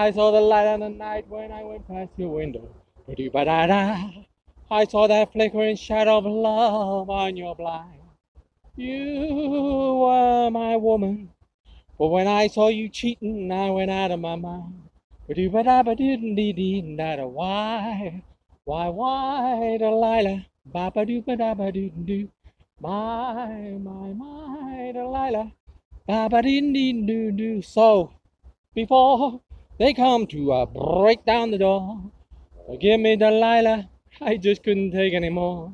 I saw the light of the night when I went past your window. Ba-doo-ba-da-da. I saw that flickering shadow of love on your blind. You were my woman, but when I saw you cheating, I went out of my mind. Ba-doo-ba-da-ba-doo-dee-dee-da-da. Why, Delilah? Ba-ba-doo-ba-da-ba-doo-doo. My, Delilah. Ba-ba-dee-dee-doo-doo. So, before they come to break down the door, forgive me, Delilah, I just couldn't take anymore.